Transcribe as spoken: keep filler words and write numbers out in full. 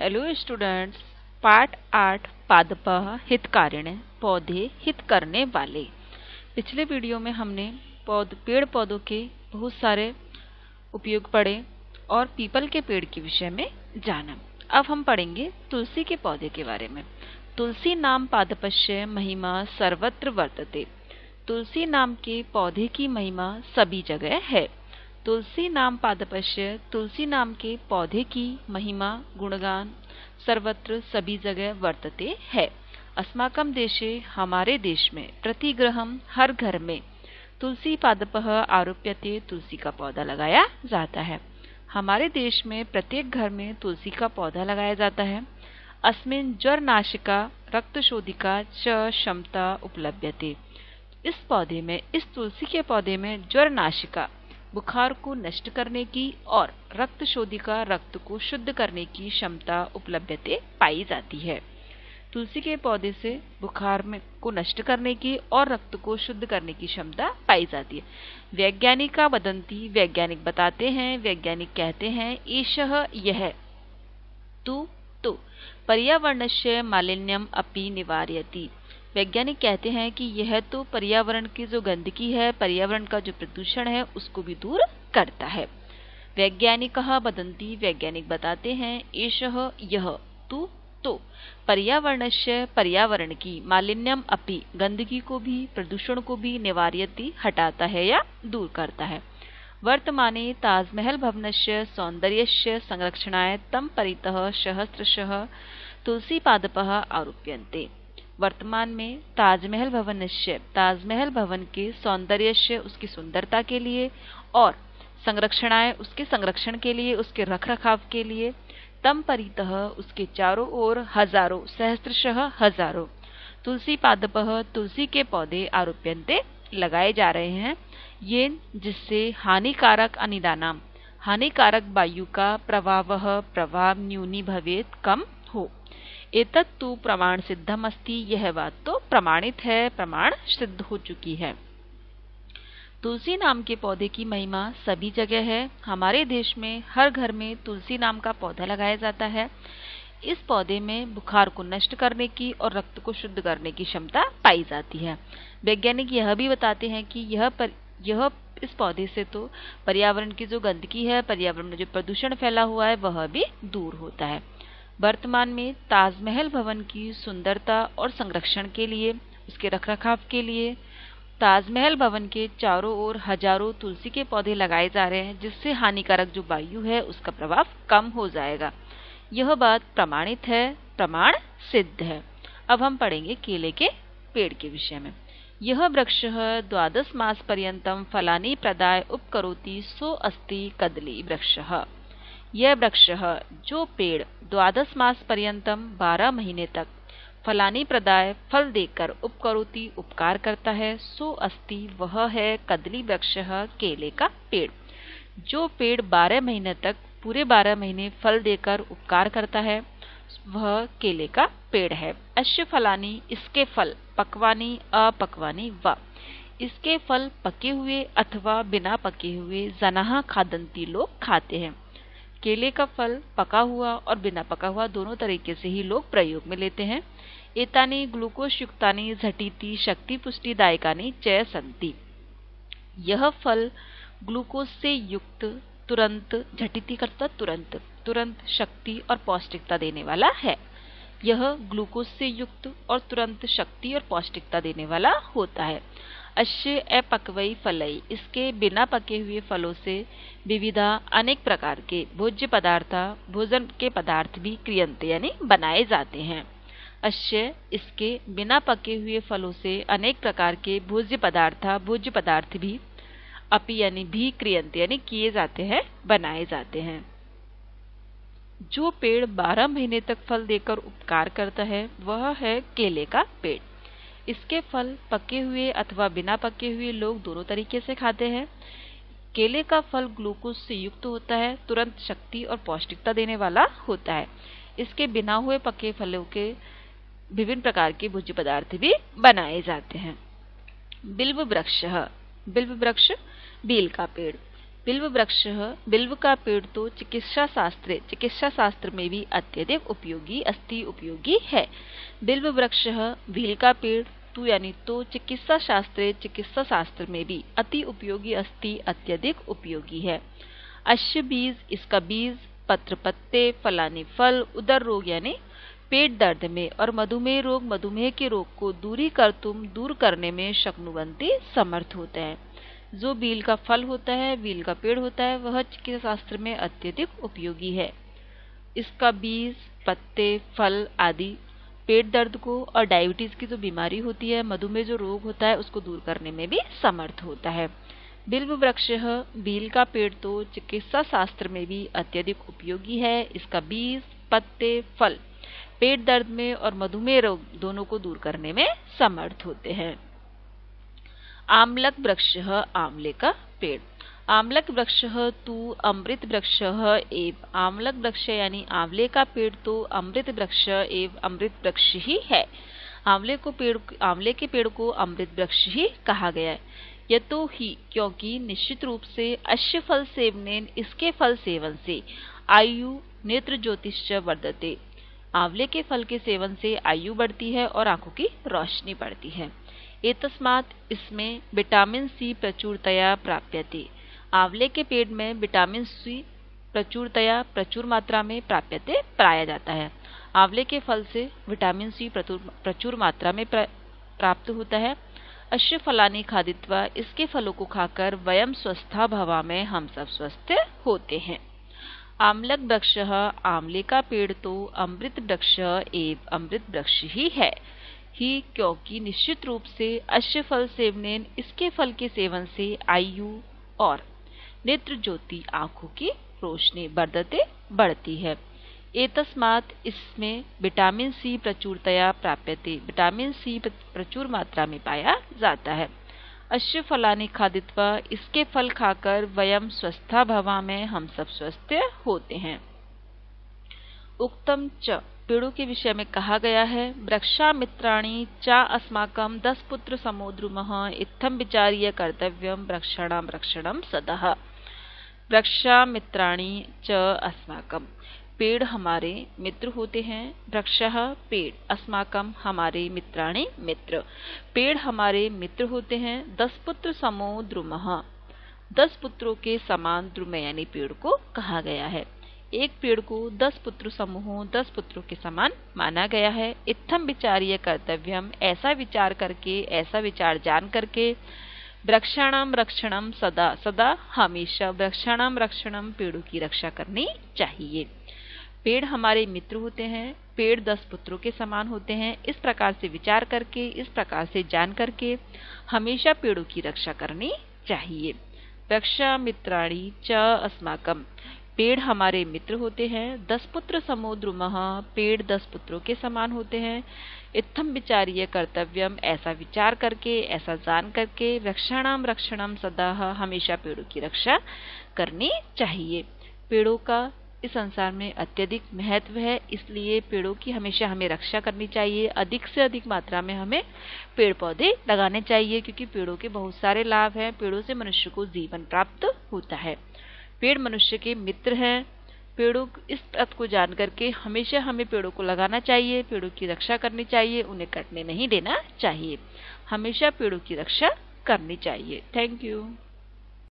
Hello students, पाठ आठ पादपः हितकारिण्य, पौधे हित करने वाले। पिछले वीडियो में हमने पौध पेड़ पौधों के बहुत सारे उपयोग पढ़े और पीपल के पेड़ के विषय में जाना। अब हम पढ़ेंगे तुलसी के पौधे के बारे में। तुलसी नाम पादपस्य महिमा सर्वत्र वर्तते। तुलसी नाम के पौधे की महिमा सभी जगह है। तुलसी नाम पादपस्य, तुलसी नाम के पौधे की महिमा गुणगान सर्वत्र सभी जगह वर्तते है। अस्माकं देशे, हमारे देश में प्रतिगृहम हर घर में तुलसी पादपः आरोप्यते, तुलसी का पौधा लगाया जाता है। हमारे देश में प्रत्येक घर में तुलसी का पौधा लगाया जाता है। अस्मिन् ज्वरनाशिका रक्तशोधिका च क्षमता उपलभ्यते। इस पौधे में, इस तुलसी के पौधे में ज्वरनाशिका बुखार को नष्ट करने की और रक्त शोधिका रक्त को शुद्ध करने की क्षमता उपलब्धते पाई जाती है। तुलसी के पौधे से बुखार में को नष्ट करने की और रक्त को शुद्ध करने की क्षमता पाई जाती है। वैज्ञानिका वदंती, वैज्ञानिक बताते हैं, वैज्ञानिक कहते हैं, एषः यह तु तो पर्यावरणस्य मालिन्यम अपि निवारयति। वैज्ञानिक कहते हैं कि यह तो पर्यावरण की जो गंदगी है, पर्यावरण का जो प्रदूषण है, उसको भी दूर करता है। वैज्ञानिकः वदन्ति, वैज्ञानिक बताते हैं, एषः यह तु तो पर्यावरणस्य, पर्यावरण की, मालिन्यम अपि, गंदगी को भी, प्रदूषण को भी, निवारयति, हटाता है या दूर करता है। वर्तमाने ताजमहल भवनस्य सौंदर्यस्य संरक्षणाय तं परितः सहस्रशः तुलसी पादपः आरोप्यन्ते। वर्तमान में ताजमहल भवनस्य, ताजमहल भवन के सौंदर्यस्य, उसकी सुंदरता के लिए, और संरक्षणाय, उसके संरक्षण के लिए, उसके रखरखाव के लिए, तम परितः, उसके चारों ओर, हजारों, सहस्त्रशः हजारों, तुलसी पादपः, तुलसी के पौधे आरोप्यन्ते, लगाए जा रहे हैं। ये जिससे हानिकारक अनिदानाम, हानिकारक वायु का प्रवाह प्रभाव न्यूनी भवेत, कम हो। एतत् तु प्रमाण सिद्धम अस्ति, यह बात तो प्रमाणित है, प्रमाण सिद्ध हो चुकी है। तुलसी नाम के पौधे की महिमा सभी जगह है। हमारे देश में हर घर में तुलसी नाम का पौधा लगाया जाता है। इस पौधे में बुखार को नष्ट करने की और रक्त को शुद्ध करने की क्षमता पाई जाती है। वैज्ञानिक यह भी बताते हैं कि यह पर, यह इस पौधे से तो पर्यावरण की जो गंदगी है, पर्यावरण में जो प्रदूषण फैला हुआ है, वह भी दूर होता है। वर्तमान में ताजमहल भवन की सुंदरता और संरक्षण के लिए, उसके रखरखाव के लिए ताजमहल भवन के चारों ओर हजारों तुलसी के पौधे लगाए जा रहे हैं, जिससे हानिकारक जो वायु है, उसका प्रभाव कम हो जाएगा। यह बात प्रमाणित है, प्रमाण सिद्ध है। अब हम पढ़ेंगे केले के पेड़ के विषय में। यह वृक्षः द्वादश मास पर्यंतम फलानि प्रदाय उपकरोति, सो अस्ति कदली वृक्षः। यह वृक्ष, जो पेड़ द्वादश मास पर्यंतम, बारह महीने तक, फलानी प्रदाय, फल देकर, उपकरोति, उपकार करता है, सो अस्ति, वह है, कदली वृक्ष, केले का पेड़। जो पेड़ बारह महीने तक, पूरे बारह महीने फल देकर उपकार करता है, वह केले का पेड़ है। अस्य फलानी, इसके फल, पक्वानी अपक्वानी व, इसके फल पके हुए अथवा बिना पके हुए, जनाः खादन्ति, लोग खाते हैं। केले का फल पका हुआ और बिना पका हुआ दोनों तरीके से ही लोग प्रयोग में लेते हैं। एतानि ग्लूकोज युक्तानि झटिति शक्ति पुष्टिदायकानि च सन्ति। यह फल ग्लूकोज से युक्त, तुरंत, झटिति करता तुरंत, तुरंत शक्ति और पौष्टिकता देने वाला है। यह ग्लूकोज से युक्त और तुरंत शक्ति और पौष्टिकता देने वाला होता है। अस्य अपक्वै फलै, इसके बिना पके हुए फलों से विविधा, अनेक प्रकार के भोज्य पदार्थ, भोजन के पदार्थ भी क्रियन्ते, यानी बनाए जाते हैं। अस्य, इसके बिना पके हुए फलों से अनेक प्रकार के भोज्य पदार्थ, भोज्य पदार्थ भी, अपि यानी भी, क्रियन्ते यानी किए जाते हैं, बनाए जाते हैं। जो पेड़ बारह महीने तक फल देकर उपकार करता है, वह है केले का पेड़। इसके फल पके हुए अथवा बिना पके हुए लोग दोनों तरीके से खाते हैं। केले का फल ग्लूकोज से युक्त होता है, तुरंत शक्ति और पौष्टिकता देने वाला होता है। इसके बिना हुए पके फलों के विभिन्न प्रकार के भोज्य पदार्थ भी बनाए जाते हैं। बिल्व वृक्ष, बिल्व वृक्ष, बेल का पेड़। बिल्व वृक्ष, बिल्व का पेड़ तो चिकित्सा शास्त्र चिकित्सा शास्त्र में भी अत्यधिक उपयोगी अस्ति उपयोगी है। बिल्व वृक्ष, भील का पेड़ तू यानी तो चिकित्सा शास्त्र चिकित्सा शास्त्र में भी अति उपयोगी अस्ति अत्यधिक उपयोगी है। अश्य बीज, इसका बीज, पत्र पत्ते, फलाने फल, उदर रोग यानी पेट दर्द में और मधुमेह रोग मधुमेह के रोग को दूरी कर तुम दूर करने में शक्नुवंती समर्थ होते हैं। जो बील का फल होता है, बील का पेड़ होता है, वह चिकित्सा शास्त्र में अत्यधिक उपयोगी है। इसका बीज, पत्ते, फल आदि पेट दर्द को और डायबिटीज की जो बीमारी होती है, मधुमेह जो रोग होता है, उसको दूर करने में भी समर्थ होता है। बिल्व वृक्ष, बील का पेड़ तो चिकित्सा शास्त्र में भी अत्यधिक उपयोगी है। इसका बीज, पत्ते, फल पेट दर्द में और मधुमेह रोग दोनों को दूर करने में समर्थ होते हैं। आमलक वृक्ष, आमले का पेड़। आमलक वृक्ष तू अमृत वृक्ष एव, आमलक वृक्ष यानी आंवले का पेड़ तो अमृत वृक्ष एव अमृत वृक्ष ही है। आंवले को पेड़ आंवले के पेड़ को अमृत वृक्ष ही कहा गया है। यह तो ही क्योंकि निश्चित रूप से अश्य फल सेवनेन, इसके फल सेवन से आयु नेत्र ज्योतिष वर्धते, आंवले के फल के सेवन से आयु बढ़ती है और आंखों की रोशनी बढ़ती है। एतस्मात्, इसमें विटामिन सी प्रचुरतया प्राप्यते, आंवले के पेड़ में विटामिन सी प्रचुरतया प्रचुर मात्रा में प्राप्यते पाया जाता है। आंवले के फल से विटामिन सी प्रचुर मात्रा में प्राप्त होता है। अश्य फलानि खादित्वा, इसके फलों को खाकर वयम स्वस्था भवा में हम सब स्वस्थ होते हैं। आमलक वृक्ष, आंवले का पेड़ तो अमृत वृक्ष एव अमृत वृक्ष ही है। ही क्योंकि निश्चित रूप से अश्य फल सेवनेन, इसके फल के सेवन से आयु और नेत्र ज्योति आंखों की रोशनी वर्धते बढ़ती है। एतस्मात्, इसमें विटामिन सी प्रचुरतया प्राप्यते, विटामिन सी प्रचुर मात्रा में पाया जाता है। अश्य फलानि खादित्वा, इसके फल खाकर वयम स्वस्था भवा में हम सब स्वस्थ होते हैं। उक्तम च, पेड़ों के विषय में कहा गया है। वृक्षामित्राणि चा अस्माकं दस पुत्र समोद्रुमः इत्थं विचार्य कर्तव्यम वृक्षाणां रक्षणं सदा। वृक्षामित्राणि च अस्माकं, पेड़ हमारे मित्र होते हैं। वृक्षः पेड़, अस्माकं हमारे, मित्राणि मित्र, पेड़ हमारे मित्र होते हैं। दस पुत्र समो द्रुमः, दस पुत्रों के समान द्रुम यानी पेड़ को कहा गया है। एक पेड़ को दस पुत्र समूह दस पुत्रों के समान माना गया है। इत्थम विचार्य कर्तव्यम, ऐसा विचार करके, ऐसा विचार जान करके, वृक्षाणाम रक्षणम सदा, सदा हमेशा वृक्षाणाम रक्षणम, पेड़ों की रक्षा करनी चाहिए। पेड़ हमारे मित्र होते हैं, पेड़ दस पुत्रों के समान होते हैं। इस प्रकार से विचार करके, इस प्रकार से जान करके हमेशा पेड़ों की रक्षा करनी चाहिए। वृक्षामित्राणि च अस्माकं, पेड़ हमारे मित्र होते हैं। दस पुत्र समो द्रुमः, पेड़ दस पुत्रों के समान होते हैं। इत्थम विचार्य कर्तव्यम, ऐसा विचार करके, ऐसा जान करके, वृक्षाणाम रक्षणम सदा, हमेशा पेड़ों की रक्षा करनी चाहिए। पेड़ों का इस संसार में अत्यधिक महत्व है, इसलिए पेड़ों की हमेशा हमें रक्षा करनी चाहिए। अधिक से अधिक मात्रा में हमें पेड़ पौधे लगाने चाहिए, क्योंकि पेड़ों के बहुत सारे लाभ हैं। पेड़ों से मनुष्य को जीवन प्राप्त होता है। पेड़ मनुष्य के मित्र हैं। पेड़ों इस तथ्य को जान करके हमेशा हमें पेड़ों को लगाना चाहिए, पेड़ों की रक्षा करनी चाहिए, उन्हें कटने नहीं देना चाहिए। हमेशा पेड़ों की रक्षा करनी चाहिए। Thank you.